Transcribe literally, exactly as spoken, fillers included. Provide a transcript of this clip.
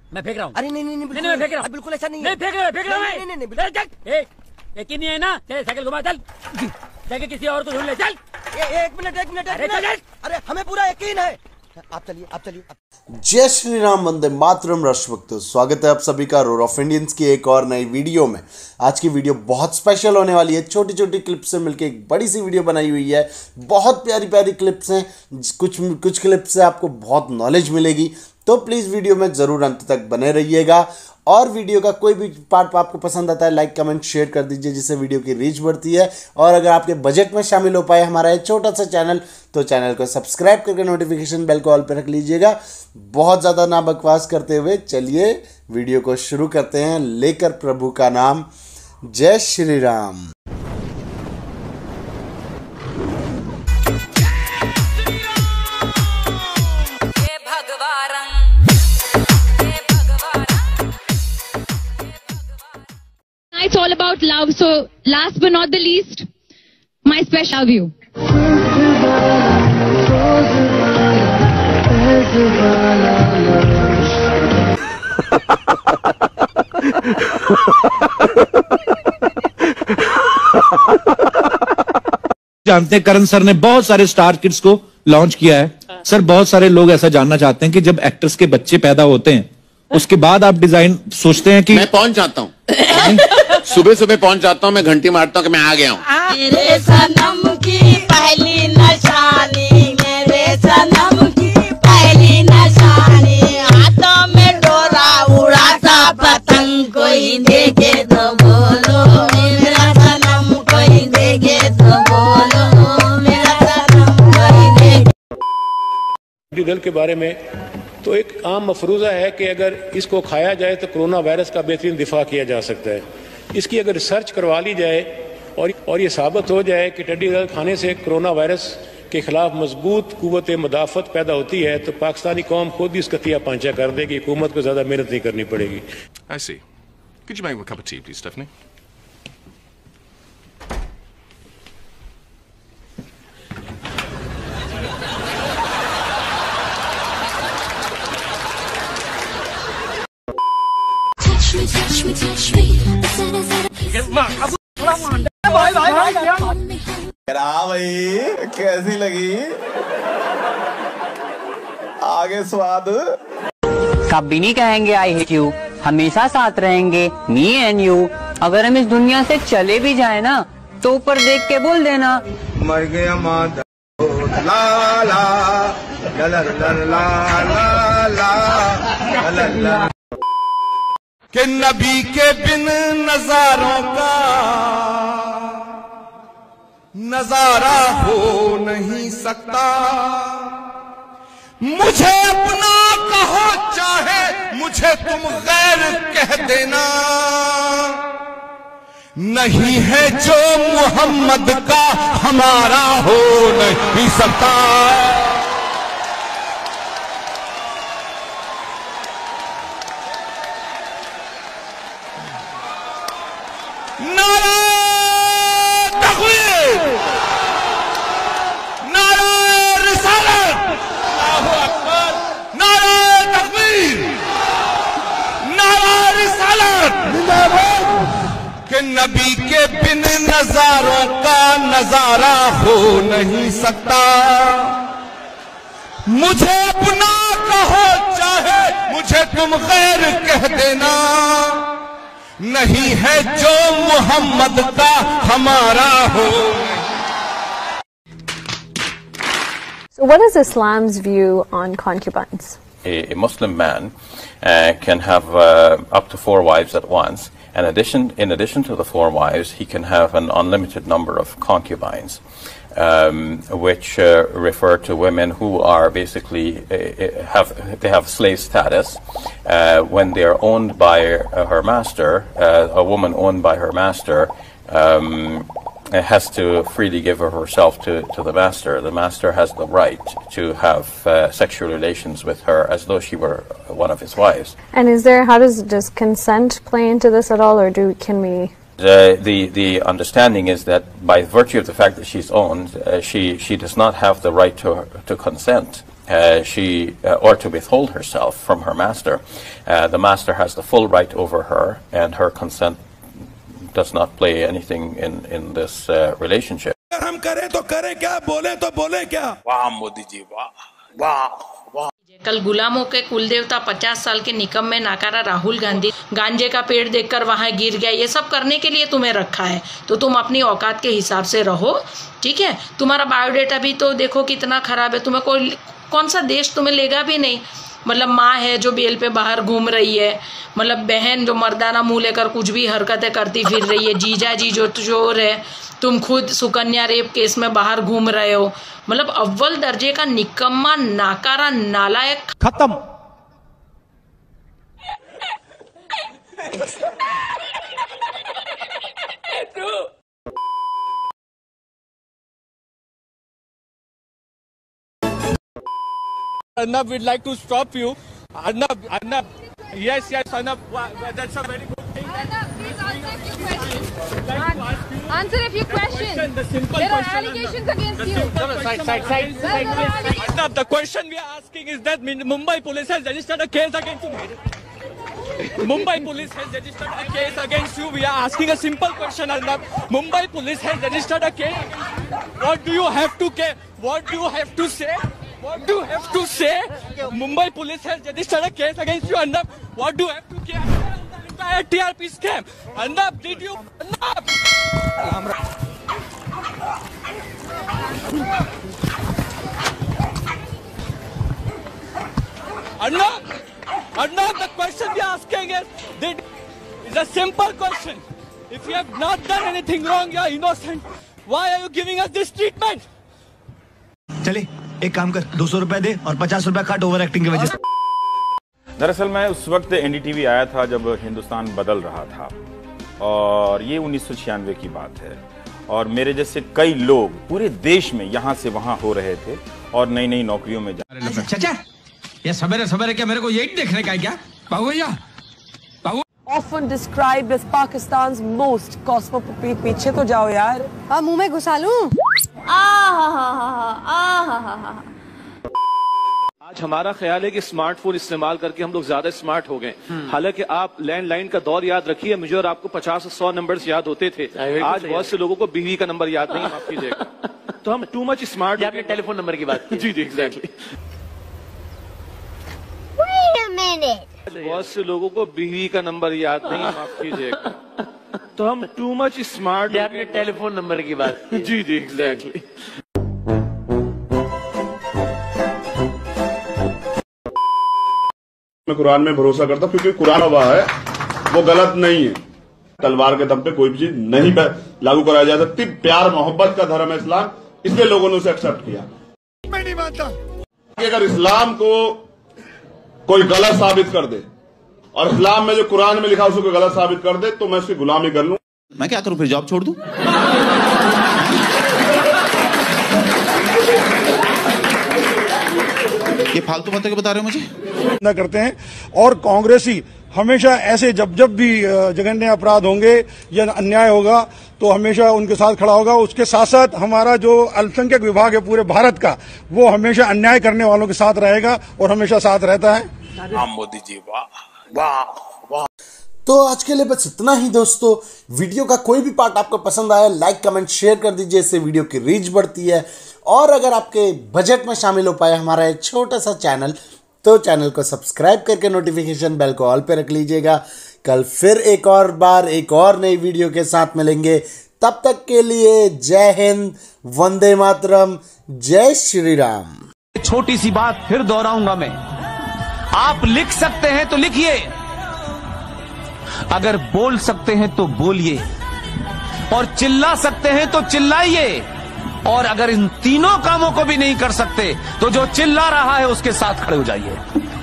मैं फेंक रहा हूँ। अरे नहीं नहीं नहीं नहीं मैं फेंक रहा हूँ। बिल्कुल ऐसा नहीं नहीं फेंक रहा फेंक रहा नहीं नहीं नहीं यकीन नहीं है ना? चल साइकिल घुमा, चल जाके किसी और को ढूंढ ले, चल। एक मिनट एक मिनट अरे चल। अरे हमें पूरा यकीन है। आप चलिए आप चलिए। जय श्री राम, वंदे मातरम, राष्ट्रभक्तों। स्वागत है आप सभी का रोर ऑफ इंडियंस की एक और नई वीडियो में। आज की वीडियो बहुत स्पेशल होने वाली है। छोटी छोटी क्लिप्स से मिलकर एक बड़ी सी वीडियो बनाई हुई है। बहुत प्यारी प्यारी क्लिप्स हैं। कुछ कुछ क्लिप्स से आपको बहुत नॉलेज मिलेगी, तो प्लीज़ वीडियो में ज़रूर अंत तक बने रहिएगा। और वीडियो का कोई भी पार्ट आपको पसंद आता है, लाइक कमेंट शेयर कर दीजिए, जिससे वीडियो की रीच बढ़ती है। और अगर आपके बजट में शामिल हो पाए हमारा ये छोटा सा चैनल, तो चैनल को सब्सक्राइब करके नोटिफिकेशन बेल को ऑल पर रख लीजिएगा। बहुत ज़्यादा ना बकवास करते हुए चलिए वीडियो को शुरू करते हैं, लेकर प्रभु का नाम। जय Shri Ram. It's all about love. So last but not the least, my special love you. जानते हैं करण सर ने बहुत सारे स्टार किड्स को लॉन्च किया है। सर बहुत सारे लोग ऐसा जानना चाहते हैं कि जब एक्टर्स के बच्चे पैदा होते हैं उसके बाद आप डिजाइन सोचते हैं कि मैं पहुंच जाता हूँ सुबह सुबह पहुंच जाता हूँ, मैं घंटी मारता हूँ कि मैं आ गया हूँ। मेरे सनम की पहली निशानी, मेरे सनम की पहली निशानी, हाथों में डोरा उड़ाता पतंग, कोई देखे तो बोलो मेरा सनम, कोई देखे तो बोलो मेरा सनम, कोई देखे। दल के बारे में तो एक आम मफरूज़ा है कि अगर इसको खाया जाए तो कोरोना वायरस का बेहतरीन दिफा किया जा सकता है। इसकी अगर रिसर्च करवा ली जाए और और ये साबित हो जाए कि टिड्डी दल खाने से कोरोना वायरस के खिलाफ मजबूत कुव्वत मुदाफ़त पैदा होती है, तो पाकिस्तानी कौम खुद ही इसका तिया पांचा कर देगी। हुकूमत को ज़्यादा मेहनत नहीं करनी पड़ेगी। I see. Could you make me a cup of tea, please, Stephanie? भाई कैसी लगी आगे स्वाद? कभी नहीं कहेंगे आई हेट यू, हमेशा साथ रहेंगे मी एंड यू। अगर हम इस दुनिया से चले भी जाए ना, तो ऊपर देख के बोल देना मर गया माता ला ला ला ला ला ला ला ला। कि नबी के बिन नजारों का नजारा हो नहीं सकता। मुझे अपना कहो चाहे मुझे तुम गैर कह देना, नहीं है जो मोहम्मद का हमारा हो नहीं सकता। कि नबी के बिन नजारों का नजारा हो नहीं सकता। मुझे अपना कहो चाहे मुझे तुम गैर कह देना, नहीं है जो मोहम्मद का हमारा हो। So what is Islam's view on concubines? A, a Muslim man uh, can have uh, up to four wives at once. In addition, in addition to the four wives, he can have an unlimited number of concubines, um, which uh, refer to women who are basically uh, have they have slave status. Uh, when they are owned by uh, her master, uh, a woman owned by her master um, has to freely give her herself to, to the master. The master has the right to have uh, sexual relations with her as though she were one of his wives. And is there, how does, does consent play into this at all, or do, can we? The, the, the understanding is that by virtue of the fact that she's owned, uh, she, she does not have the right to, to consent. uh, she uh, or to withhold herself from her master, uh, the master has the full right over her, and her consent does not play anything in in this uh, relationship. हम करें तो करें क्या, बोले तो बोले क्या। वाह मोदी जी, वाह वाह वाह। कल गुलामों के कुलदेवता पचास साल के निकम में नाकारा राहुल गांधी गांजे का पेड़ देखकर वहां गिर गया, ये सब करने के लिए तुम्हें रखा है, तो तुम अपनी औकात के हिसाब से रहो, ठीक है। तुम्हारा बायोडेटा भी तो देखो कितना खराब है, तुम्हें कोई कौन सा देश तुम्हें लेगा भी नहीं। मतलब माँ है जो बेल पे बाहर घूम रही है, मतलब बहन जो मर्दाना मुंह लेकर कुछ भी हरकतें करती फिर रही है, जीजा जी जो चोर है, तुम खुद सुकन्या रेप केस में बाहर घूम रहे हो। मतलब अव्वल दर्जे का निकम्मा, नाकारा, नालायक। खत्म। Arnab, we'd like to stop you. Arnab, Arnab, yes, yes, Arnab, that's a very good thing. Arnab, please answer a few questions. Answer a few questions. The simple there are question, allegations Arnab. against The you. simple question, Side, side, side, side, side, side. Arnab, the question we are asking is that Mumbai police has registered a case against you. Mumbai police has registered a case against you. We are asking a simple question, Arnab. Mumbai police has registered a case against you. What do you have to care? What do you have to say? What do you have to say? Mumbai police has registered a case against you, Arnab. What do you have to care? The entire T R P scam. Arnab, did you? Arnab! Arnab! Arnab, the question we are asking is, did, it's a simple question. If you have not done anything wrong, you are innocent. Why are you giving us this treatment? चले एक काम कर, दो सौ रुपए दे और पचास रुपए काट ओवर एक्टिंग की वजह से। दरअसल मैं उस वक्त एनडीटीवी आया था जब हिंदुस्तान बदल रहा था, और ये उन्नीस सौ छियानवे की बात है, और मेरे जैसे कई लोग पूरे देश में यहाँ से वहाँ हो रहे थे और नई नई नौकरियों में जा। चाचा, ये सवेरे सवेरे क्या मेरे को यही देखने का है क्या? बाबू भैया, बाबू। Often described as Pakistan's most cosmopolitan, पीछे तो जाओ यार। हाँ, मुंह में घुसा लूं? आज हमारा ख्याल है कि स्मार्टफोन इस्तेमाल करके हम लोग ज्यादा स्मार्ट हो गए। हालांकि आप लैंडलाइन का दौर याद रखिए, मुझे और आपको पचास सौ नंबर्स याद होते थे। आज बहुत से लोगों को बीवी का नंबर याद नहीं, माफ कीजिएगा। तो हम टू मच स्मार्ट। आपने टेलीफोन नंबर की बात की। जी जी एग्जैक्टली। बहुत से लोगों को बीवी का नंबर याद नहीं, माफ कीजिएगा। तो हम टू मच स्मार्ट। आपने टेलीफोन नंबर की बात की। जी जी एग्जैक्टली। मैं कुरान में भरोसा करता हूं, क्योंकि कुरान हुआ है वो गलत नहीं है। तलवार के दम पे कोई भी चीज नहीं लागू कराई जा सकती। प्यार मोहब्बत का धर्म है इस्लाम, इसलिए लोगों ने उसे एक्सेप्ट किया। मैं नहीं मानता कि अगर इस्लाम को कोई गलत साबित कर दे और इस्लाम में जो कुरान में लिखा उसको कोई गलत साबित कर दे, तो मैं उसकी गुलामी कर लूं। मैं क्या करूं फिर, जॉब छोड़ दूं? ये फालतू बातें बता रहे हो मुझे? न करते हैं, और कांग्रेसी हमेशा ऐसे जब जब भी जघन्य अपराध होंगे या अन्याय होगा तो हमेशा उनके साथ खड़ा होगा। उसके साथ साथ हमारा जो अल्पसंख्यक विभाग है पूरे भारत का, वो हमेशा अन्याय करने वालों के साथ रहेगा और हमेशा साथ रहता है। मोदी जी, वाह वाह वाह। तो आज के लिए बस इतना ही दोस्तों। वीडियो का कोई भी पार्ट आपको पसंद आया, लाइक कमेंट शेयर कर दीजिए, इससे वीडियो की रीच बढ़ती है। और अगर आपके बजट में शामिल हो पाए हमारा एक छोटा सा चैनल, तो चैनल को सब्सक्राइब करके नोटिफिकेशन बेल को ऑल पे रख लीजिएगा। कल फिर एक और बार एक और नई वीडियो के साथ मिलेंगे। तब तक के लिए जय हिंद, वंदे मातरम, जय श्री राम। छोटी सी बात फिर दोहराऊंगा मैं, आप लिख सकते हैं तो लिखिए, अगर बोल सकते हैं तो बोलिए, और चिल्ला सकते हैं तो चिल्लाइए, और अगर इन तीनों कामों को भी नहीं कर सकते तो जो चिल्ला रहा है उसके साथ खड़े हो जाइए।